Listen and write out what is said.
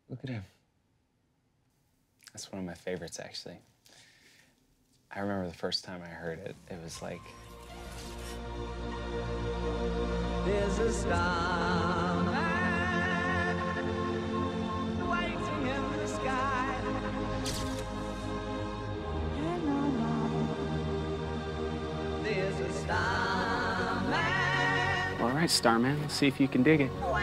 Look at him. That's one of my favorites, actually. I remember the first time I heard it, it was like... There's a starman waiting in the sky. There's a starman. All right, Starman, let's see if you can dig it.